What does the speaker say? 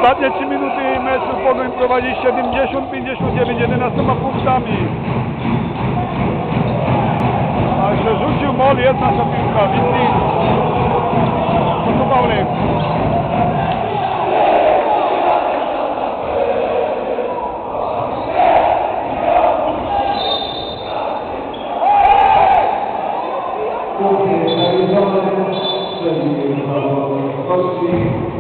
Ostatnie 3 minuty meczu Pogoń prowadzi 70-59, 11 punktami. A że rzucił mol, jest nasza piłka, Witli. To Pawlek. Punkt realizowany, czyli Paweł Kowalski.